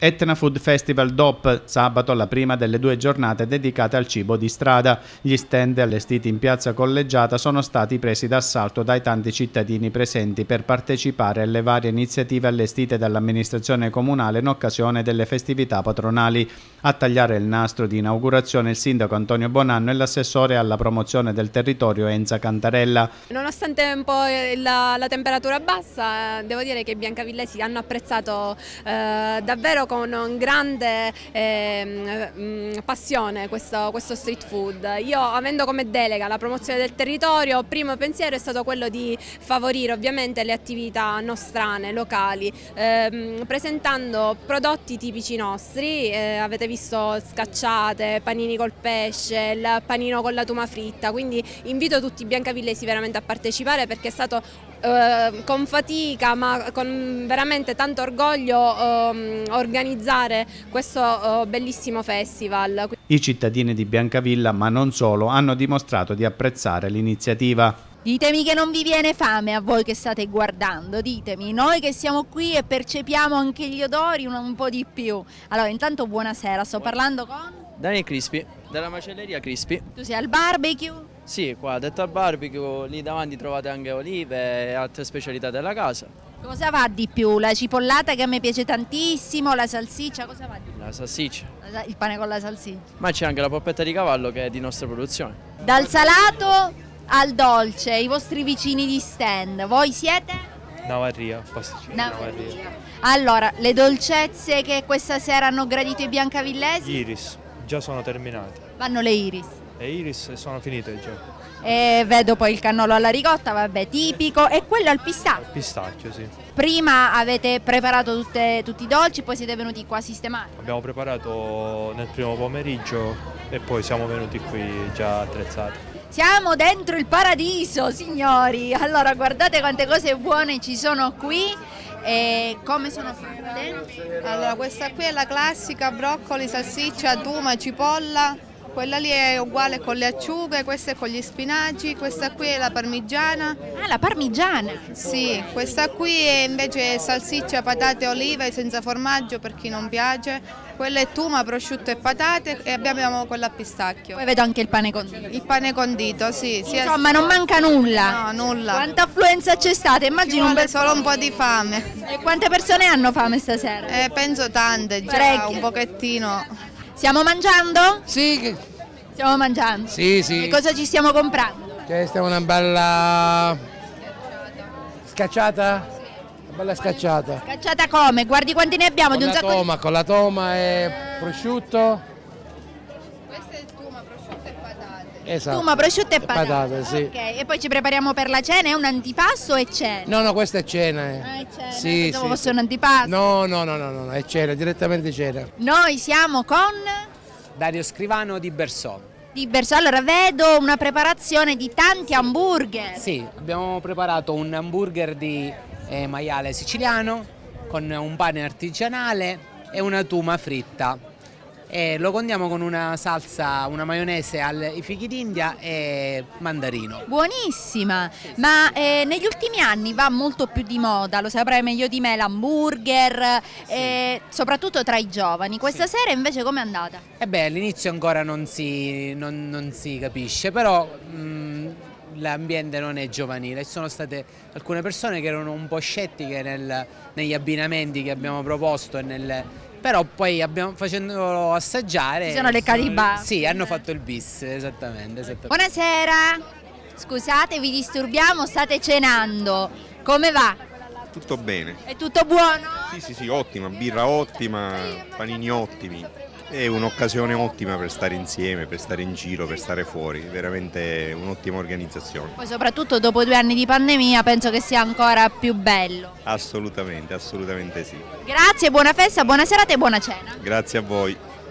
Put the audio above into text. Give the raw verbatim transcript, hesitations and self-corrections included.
Etna Food Festival D O P, sabato la prima delle due giornate dedicate al cibo di strada. Gli stand allestiti in piazza Collegiata sono stati presi d'assalto dai tanti cittadini presenti per partecipare alle varie iniziative allestite dall'amministrazione comunale in occasione delle festività patronali. A tagliare il nastro di inaugurazione il sindaco Antonio Bonanno e l'assessore alla promozione del territorio Enza Cantarella. Nonostante un po' la, la temperatura bassa, devo dire che i biancavillesi hanno apprezzato eh, davvero con grande eh, passione questo, questo street food. Io, avendo come delega la promozione del territorio, il primo pensiero è stato quello di favorire ovviamente le attività nostrane, locali, ehm, presentando prodotti tipici nostri. Eh, avete visto scacciate, panini col pesce, il panino con la tuma fritta, quindi invito tutti i biancavillesi veramente a partecipare, perché è stato eh, con fatica ma con veramente tanto orgoglio eh, organizzare questo eh, bellissimo festival. I cittadini di Biancavilla, ma non solo, hanno dimostrato di apprezzare l'iniziativa. Ditemi che non vi viene fame a voi che state guardando, ditemi, noi che siamo qui e percepiamo anche gli odori un, un po' di più. Allora, intanto buonasera, sto parlando con... Daniel Crispi, della macelleria Crispi. Tu sei al barbecue? Sì, qua detto al barbecue, lì davanti trovate anche olive e altre specialità della casa. Cosa va di più? La cipollata che a me piace tantissimo, la salsiccia, cosa va di più? La salsiccia. Il pane con la salsiccia. Ma c'è anche la polpetta di cavallo che è di nostra produzione. Dal salato al dolce, i vostri vicini di stand, voi siete? Navarria, pasticcini Navarria. Allora, le dolcezze che questa sera hanno gradito i biancavillesi? Iris, già sono terminate. Vanno le iris? Le iris sono finite già. E vedo poi il cannolo alla ricotta, vabbè, tipico, e quello al pistacchio? Al pistacchio, sì. Prima avete preparato tutte, tutti i dolci, poi siete venuti qua a sistemare? Abbiamo preparato nel primo pomeriggio e poi siamo venuti qui già attrezzati. Siamo dentro il paradiso, signori! Allora, guardate quante cose buone ci sono qui e come sono fatte. Allora, questa qui è la classica: broccoli, salsiccia, tuma, cipolla. Quella lì è uguale con le acciughe, questa è con gli spinaci, questa qui è la parmigiana. Ah, la parmigiana? Sì, questa qui è invece salsiccia, patate e olive senza formaggio per chi non piace. Quella è tuma, prosciutto e patate, e abbiamo quella a pistacchio. Poi vedo anche il pane condito. Il pane condito, sì. sì. Insomma, non manca nulla. No, nulla. Quanta affluenza c'è stata? Immagino un bel solo un po' di fame. E quante persone hanno fame stasera? Eh, penso tante, già parecchie. Un pochettino. Stiamo mangiando? Sì. Stiamo mangiando? Sì, sì. E cosa ci stiamo comprando? Questa è una bella scacciata? Una bella scacciata. Scacciata come? Guardi quanti ne abbiamo? Con di un la sacco toma, di... con la toma e prosciutto. Questa è tuma, prosciutto e patate. Esatto. Tuma, prosciutto e patate. patate, sì. Ok, e poi ci prepariamo per la cena, è un antipasto o è cena? No, no, questa è cena. Eh. Ah, è cena, sì, pensavo sì, fosse sì. un antipasto. No, no, no, no, no, è cena, direttamente cena. Noi siamo con... Dario Scrivano di Bersò. Di Bersò, allora vedo una preparazione di tanti hamburger. Sì, abbiamo preparato un hamburger di eh, maiale siciliano con un pane artigianale e una tuma fritta. E lo condiamo con una salsa, una maionese ai fichi d'India e mandarino. Buonissima, ma eh, negli ultimi anni va molto più di moda, lo saprai meglio di me, l'hamburger, sì. eh, soprattutto tra i giovani. Questa sì. Sera invece com'è andata? Eh beh, all'inizio ancora non si, non, non si capisce, però l'ambiente non è giovanile. Ci sono state alcune persone che erano un po' scettiche nel, negli abbinamenti che abbiamo proposto e nel... Però poi abbiamo, facendolo assaggiare... Si sono leccati i baffi. Sì, hanno fatto il bis, esattamente, esattamente. Buonasera, scusate vi disturbiamo, state cenando, come va? Tutto bene. È tutto buono? Sì, sì, sì, ottima, birra ottima, panini ottimi. È un'occasione ottima per stare insieme, per stare in giro, per stare fuori, veramente un'ottima organizzazione. Poi soprattutto dopo due anni di pandemia penso che sia ancora più bello. Assolutamente, assolutamente sì. Grazie, buona festa, buona serata e buona cena. Grazie a voi.